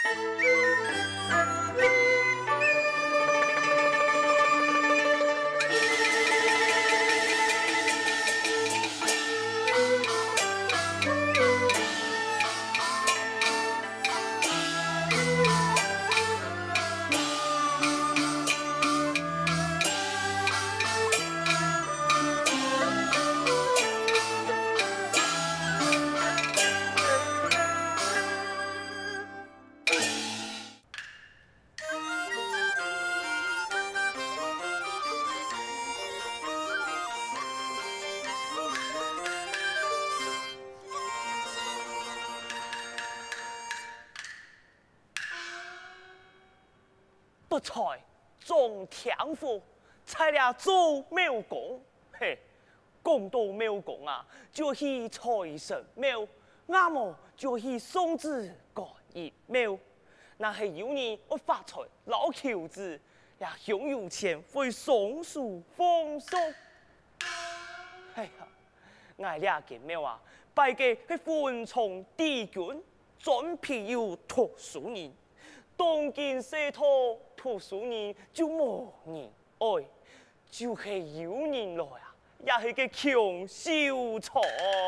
不才种天赋，才了做庙公。嘿，讲到庙公啊，就是财神庙，那么就是送子观音庙。那是有人我发财捞球子，也享有钱会松树丰收。哎呀，俺俩间庙啊，拜嘅是分从帝君，专庇有读书人。当今世途，读书人就无人爱，就是有人来啊，也是个穷秀才。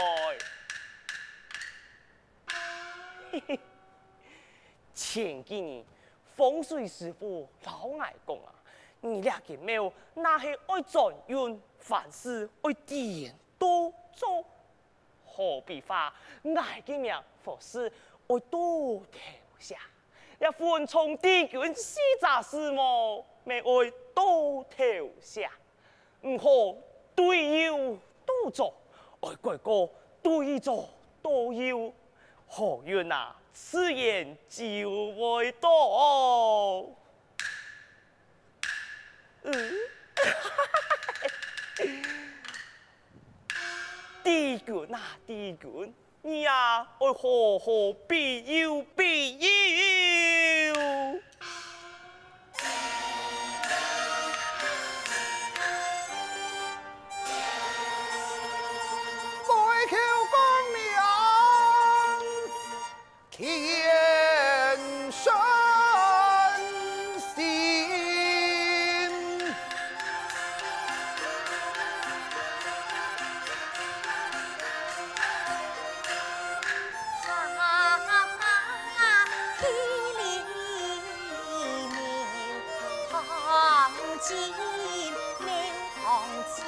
嘿嘿，前几年风水师傅老爱讲啊，你俩间庙那是爱转运，凡事爱点多做，何必话爱间庙佛事爱多调下。也分从帝君四杂事么，未爱多调下，唔好对有多做，爱贵个对做多有，何愿啊？此言就会多。帝君啊，帝君！你呀，爱何必有必有？ 拜求公良，天生心。 金面红旗，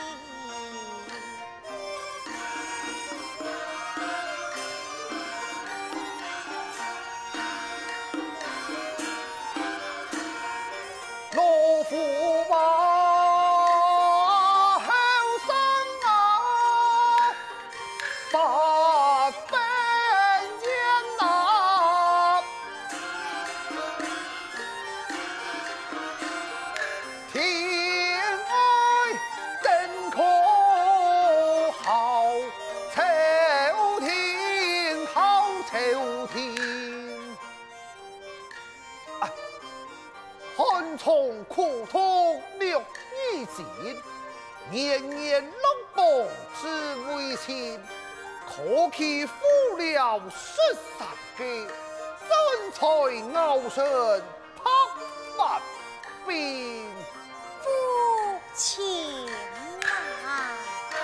老夫马后生啊，八分严呐。天爱真可好，秋天好秋天。寒窗苦痛六一尽，年年落榜只为情。可惜负了13个，真才熬成拍板兵。 父亲啊，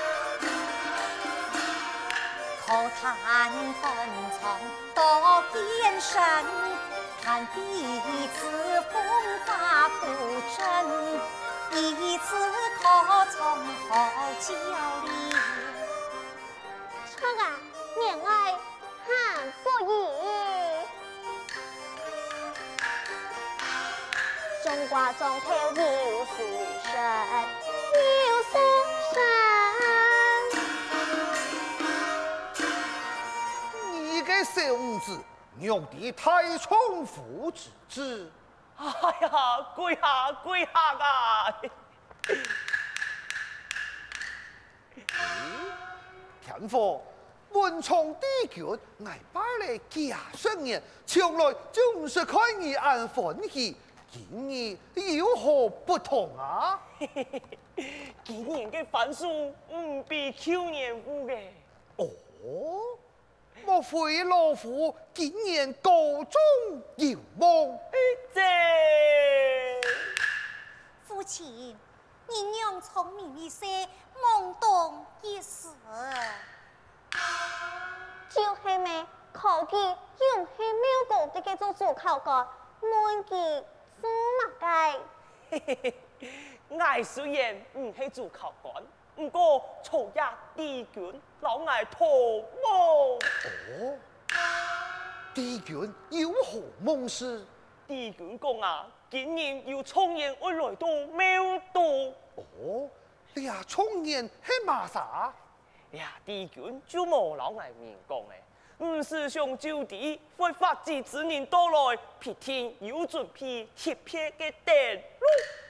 可叹本从多变身，看彼此风发不正，一次可从何交离？ 这个恋爱很不易。中华中头有书生，有书生。 你个小子，用的太重复之至。 哎呀，跪下跪下啊！ 天父，文昌帝君挨拜了假圣年，从来就是看你按欢喜。今年有何不同啊？ 今年的分数唔比去年好嘅。 哦，莫非老夫今年高中有望？ 记用黑苗狗的给做主考官，问记做乜嘅？ 嘿嘿嘿，爱虽然唔系做考官，不过初一帝君老爱托梦。 哦，帝君有何梦事？ 帝君讲啊，今年要重演我来到庙都。 哦，俩冲年系嘛啥？ 呀，帝君就无老爱面讲诶。唔是上就地，为法治之年到来，必天有准备贴片嘅电路。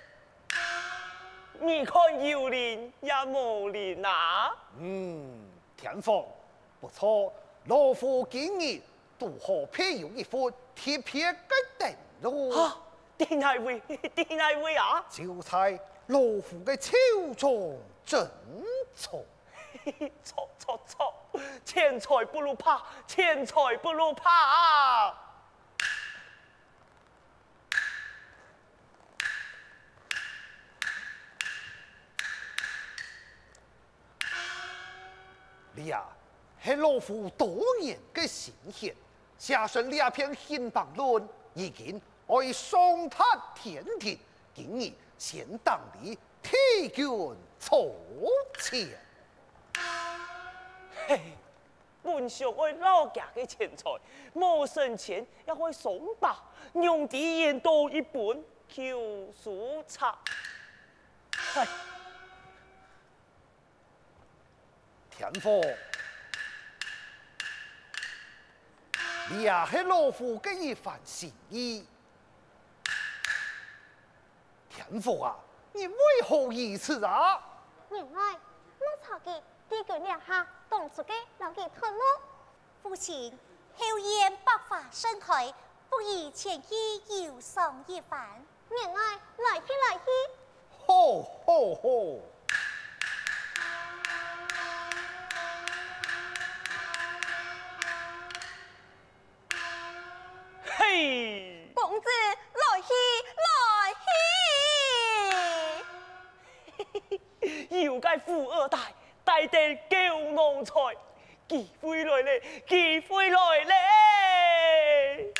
你看有灵也无灵啊！ 田丰不错，老夫今日都好配有一副贴片嘅灯笼。 哈，定系会，定系会啊！ 就在老夫嘅手中真错。 错错错，钱财不如怕，钱财不如怕啊！ 你呀，系老夫多年嘅心血，写成两篇新榜论，已经爱上他天庭，今日先当你替君筹钱。 嘿，本想为老家嘅钱财，无省钱也会送吧，用地研多一本求书册。唉， 田丰，你也系老夫嘅一番心意。田丰啊，你为何如此啊？ 原来我曹记帝君两下动出嘅老记吞咯。 父亲，后燕百花盛开，不宜前去游赏一番。 原来来去来去。 吼吼吼！ 嘿， 公子来去。 又该富二代，带地救农财，机会来咧，机会来咧！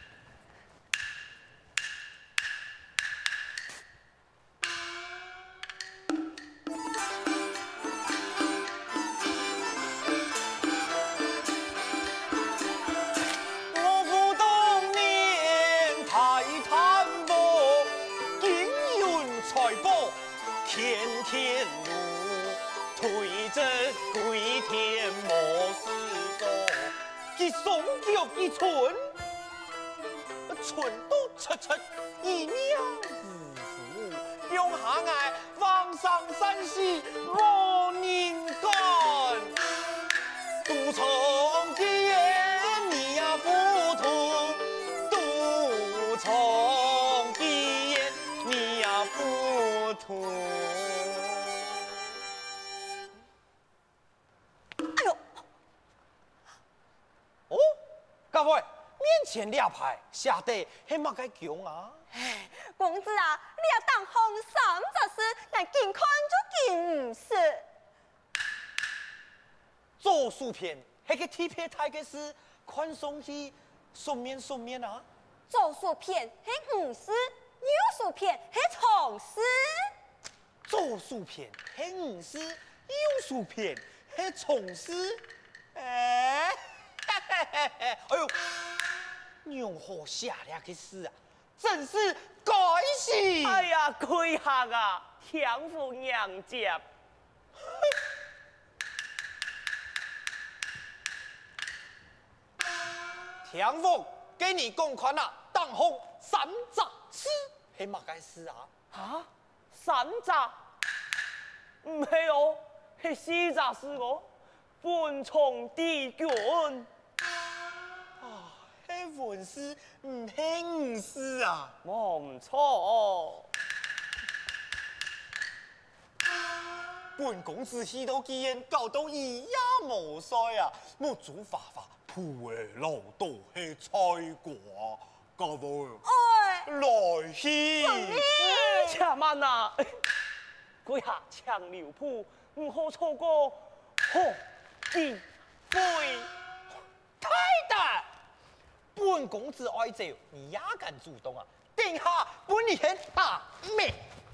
我父当年太贪慕，金运财宝天天路，推着归天莫事多，一送叫一寸，寸都出出一两夫，用下爱往上山西我人干，独从基言你呀糊涂，独从基言你呀糊涂。 哎呦！哦，各位，面前两排下地系乜嘅强啊？ 公子啊，你要当红伞就是但见看就见唔是。 做薯片系个铁片太嘅事，宽松去顺面啊！ 做薯片系唔是，有薯片系从事。 做薯片系唔是，有薯片系从事。哎呦，娘好下了嘅事啊，真是该死！ 哎呀，跪下啊，天父娘家。 田丰给你公款啦，当红三杂事，系乜嘅事啊？ 啊，三杂？唔系哦，系四杂事哦。本从帝君， 啊，系文事唔系武事啊！ 我唔错哦。 本公子喜到基因搞到一呀无衰啊！冇做法普嘅老道系菜果，各位来去。 且慢啊！跪下抢牛铺，唔好错过好机会。 太大！ 本公子爱走，你也敢主动啊？殿下本人大命。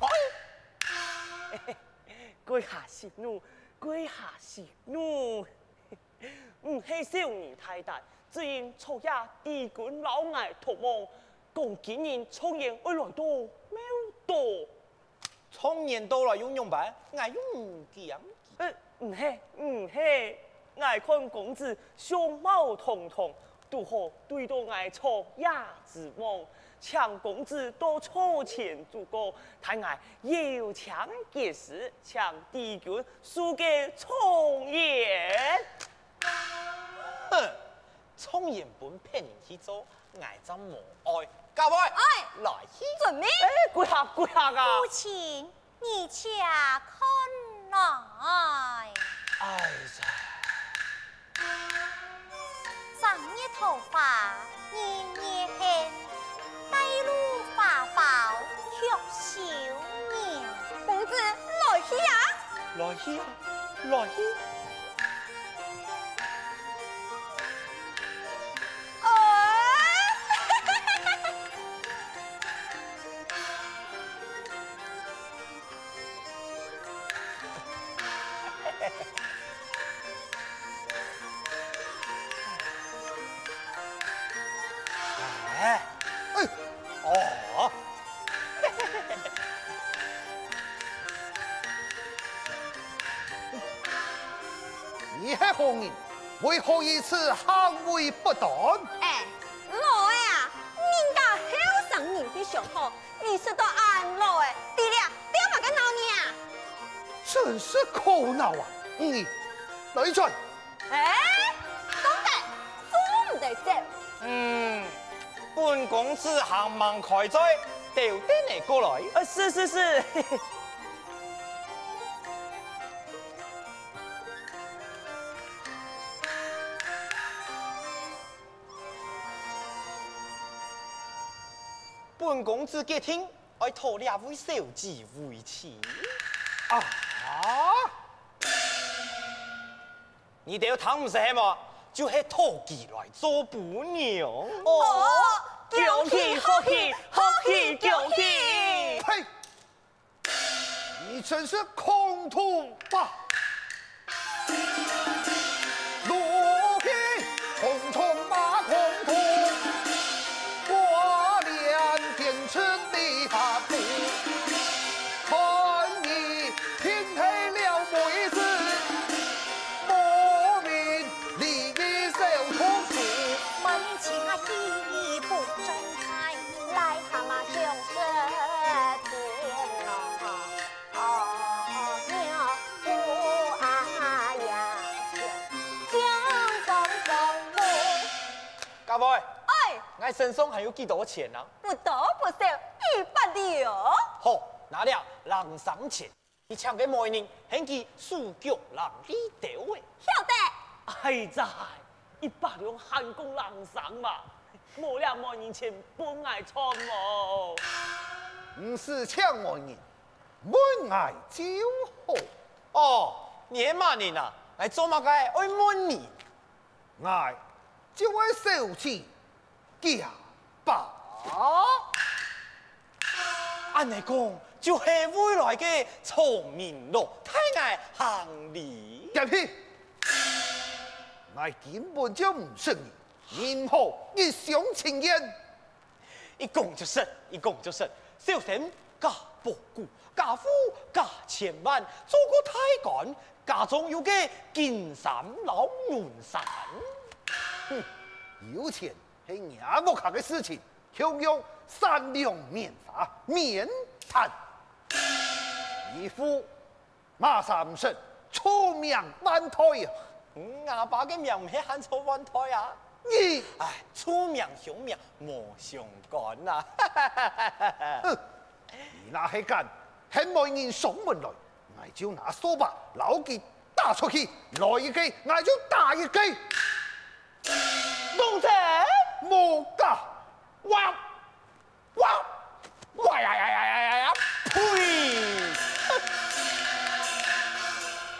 跪下息怒，跪下息怒。唔系少年太大，只因昨夜帝君老爱托梦，讲今年重言会来到庙道。 从年到来用办，我用唔讲。 唔系，爱看公子相貌堂堂，如何对到爱错亚之梦？请公子多出钱足够，太爱有强结实，请帝君输给重言。 哼，从言本骗人去做，爱真无爱。各位，来去。 准备。 跪下噶！ 父亲，你恰看来。 哎呀， 长日头发年年黑，带路发包却少年。 公子来去啊！ 来去啊，来去。 你係何人？為何如此行為不當？ 老的啊，人家後生人的上好，你說到俺老的，弟弟啊，不要把個鬧你啊！ 真是可惱啊！來進。 講得做唔得走。 本公子行忙開災，調啲你過來。 是。 本公子嘅聽，愛討兩位小姐為妻。你哋要談唔成嘛？就係討妓來做伴娘。 恭喜恭喜！ 呸！你真是空土吧！路边空空马空土，我连天成地发土，看你拼配了妹子，莫名利益小通处。 满年起他一不正开，来他妈就是天娘不爱呀，将中路。 各位，我身上還有幾多錢啊？ 不多不少，100兩。 好，拿了人生錢，你搶給每人，顯佢數腳人呢條誒。 曉得。 係在100兩hand公人生嘛，冇兩萬年前本愛穿冇。 唔是搶我人，滿愛就好。 哦，你係乜人啊？係做乜嘅？愛滿人。 愛就愛受氣假把。 按你講，就係未來嘅聰明咯，太愛行李。 夾屁！我根本就唔信你，任何一廂情願。 一講就信，一講就信。小生家寶股，家父家千萬，做個太監，家中有個金山老門山。 有錢係nhà國客嘅事情，享用善良免殺免產。義父馬三生出名萬代啊！ 阿爸嘅名唔係喊錯萬代啊！ 你唉，出名響名冇相干啊！ 你那係幹，很冇人上門來，我就拿掃把撈佢打出去，來一記我就打一記。 公仔， 冇㗎， 哇呀！呸！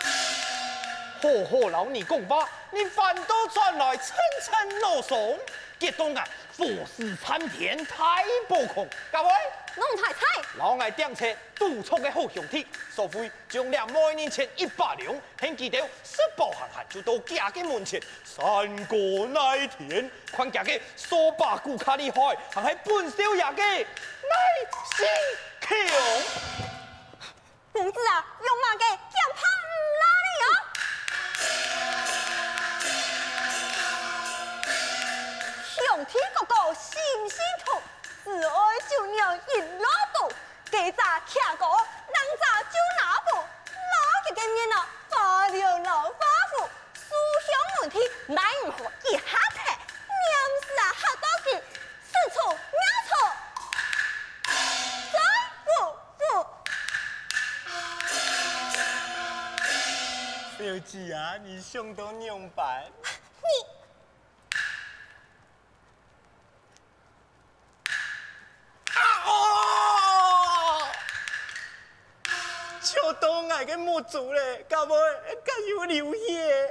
好老你講話，你反倒轉來層層囉嗦， 激动啊，火势参天，太暴狂。各位， 侬唔太猜， 老爱订车督促的好兄弟，所以将俩每年前100两，现记到十步行行就到家嘅门前。三个那一天，看家嘅手把骨卡厉害，还系本少爷嘅耐心强。 娘子啊，用马嘅剑怕唔拉你哦。兄弟哥哥心心痛，自爱就娘一老多，几扎卡哥，能扎就拿步，老嘅嘅面啊，发了老花虎，书香问题乃唔好一下睇，娘子啊，好多嘅，四处秒错，三不不。 小姐啊，你相当明白。 你笑到我嘅木足咧，各位，更有流血。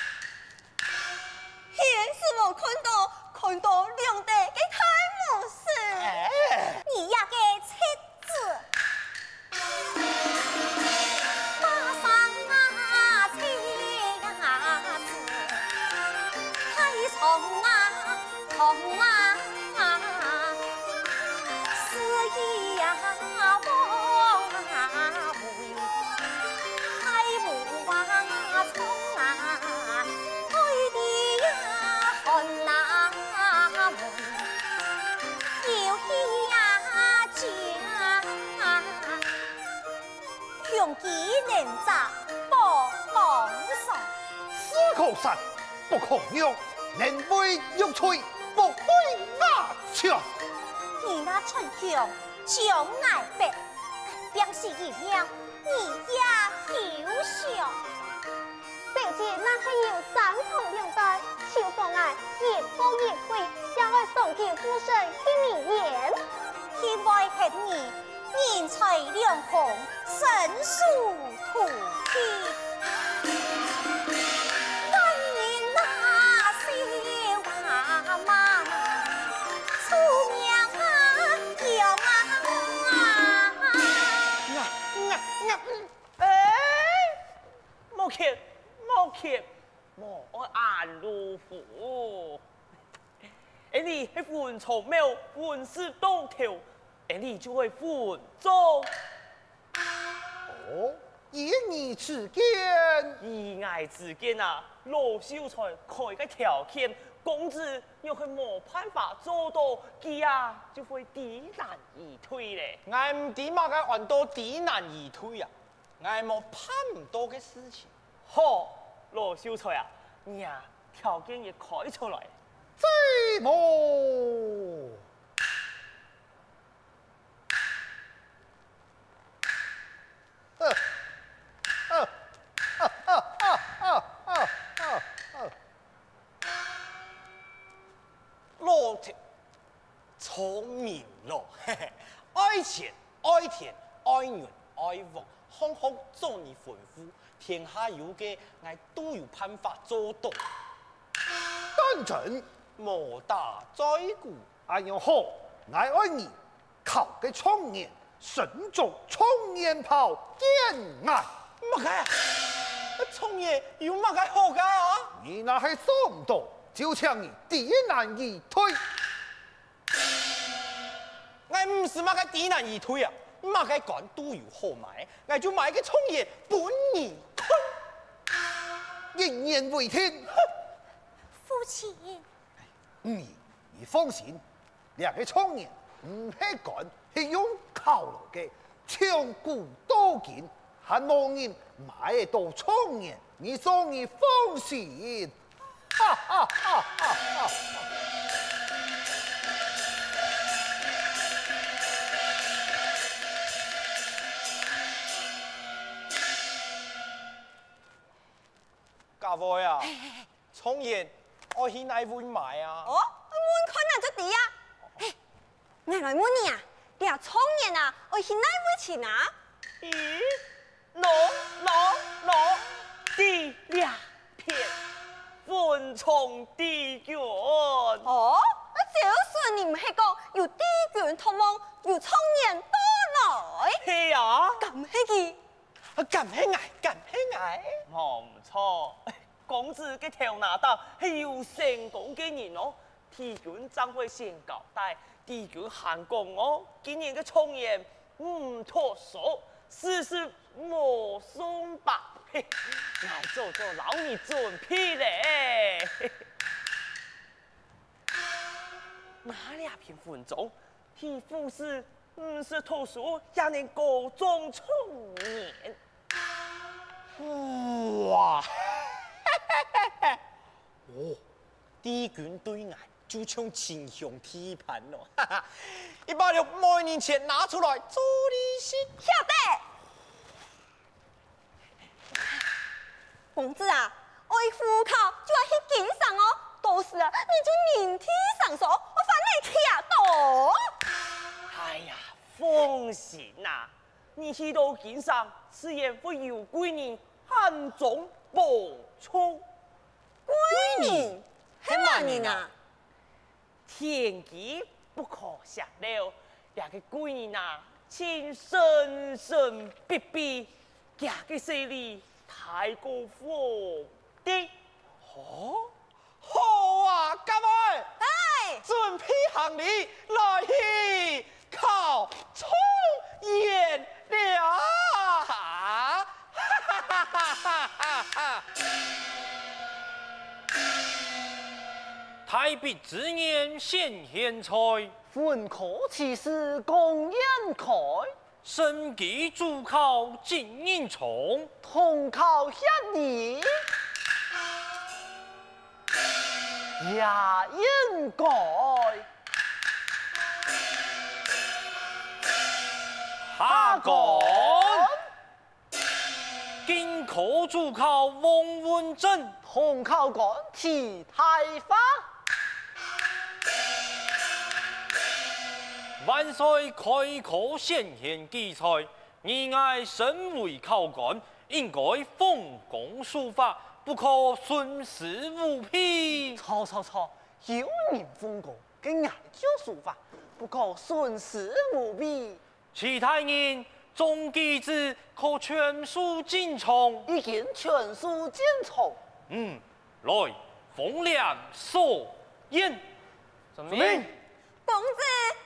现是我看到两地嘅太模式，你呀嘅妻子，马上啊妻子，太重啊，思意呀往回，太无话冲啊，对的呀看那门，有喜呀家，兄弟连扎不讲上。 此口山不可用，人为玉翠不会压枪。 你那陈兄将爱白，表示一样，你呀休想。小姐那还有三重两代，秋风爱一步一回，要我送给夫神一名言。天外恨你，人财两空，神速土地。当年那些娃妈，出娘啊，有莫客，莫按如虎。你係換草苗，換是當頭，你就會換中。 哦，以你之見， 以愛之見啊，羅秀才開個條件，公子又係冇辦法做到，佢啊就會知難而退咧。 我唔點解揾到知難而退啊？我冇盼唔到嘅事情。 好，羅秀才啊，你啊條件也開出來。 這麼老天聰明咯，愛錢愛田愛人愛王，康康做你吩咐，天下有嘅我都有辦法做到。 當真， 莫大在乎， 哎呀好，我愛你靠嘅청년，身着청년袍，見眼。 乜嘅啊？聰爺有乜嘅好嘅啊？ 你那係做唔到，就請你知難而退。 我唔是乜嘅知難而退啊，乜嘅講都有好買，我就買個聰爺本年虧。 人言為天。 父親， 你放心，兩個청년唔係趕，係用靠路嘅，長古多見，還冇人買到청년，你所以放心。哈哈哈哈哈！ 各位啊，聰爺，我去哪會買啊？ 哦，門困難咗啲啊！嘿，我來問你啊，你啊청년啊，我去哪會錢啊？ 咦，攞第2片，分從地卷。 哦。 就是你唔系讲有地卷同盟，有청년到来， 嘿呀， 咁系佢。 咁喜爱，咁喜爱。 唔错，公子嘅头拿刀系有成功嘅人哦。地卷将会先交代，地卷韩公哦，今年嘅청년唔脱手，事事莫松吧。嘿，来做老你准备嘞。哪两篇文章？替富士是脱手，也能各种청년。 哇！哦，地卷对眼就像秦雄踢盘咯，哈哈！你把六每年钱拿出来做利息。 晓得。公子啊，我一户口就要去经商哦，到时啊你就人体上手，我反你卡到。 哎呀，放心呐、你去到经商，自然会有贵人暗中帮助。 贵人，系嘛人啊？ 天机不可泄露，两个贵人啊，请神神必必，两个势力太过火的。 哦，好啊，各位， 哎， 准备行李来去考冲演了。哈哈哈哈哈哈！ 太笔之言显贤才， 混口其事公宴开， 身记主考金银虫， 同考一年也应该。 下岗。今科主考王文正， 同考官提太法。 万岁开科先贤奇才，你爱身为考官，应该奉公守法，不可徇私舞弊。 错，有人奉公，跟俺就书法，不可徇私舞弊。 其他人总机子可全数进从。 已经全数进从。 来，奉良所言。 遵命。 公子。